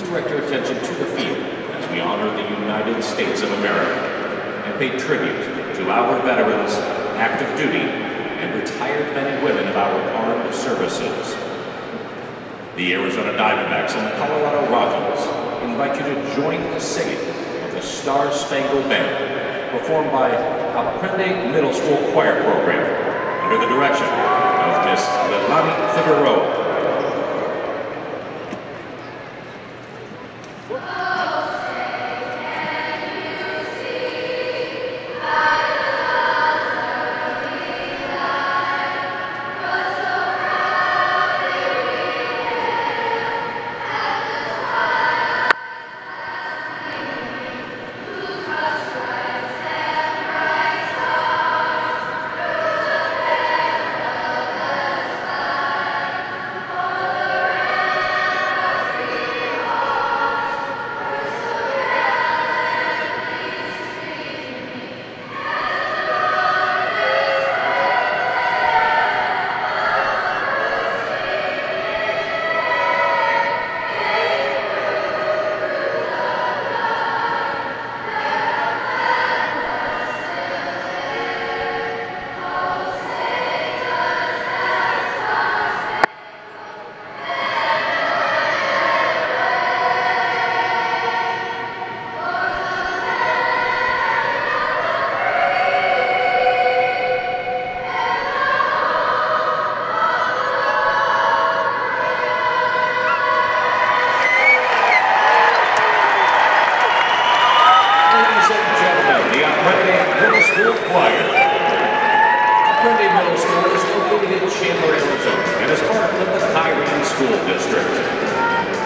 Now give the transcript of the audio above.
direct your attention to the field as we honor the United States of America and pay tribute to our veterans, active duty, and retired men and women of our armed services. The Arizona Diamondbacks and the Colorado Rockies invite you to join the singing of the Star Spangled Banner, performed by Aprende Middle School Choir Program under the direction of Miss Figueroa. Aprende Middle School is located in Chandler, Arizona, and is part of the School District.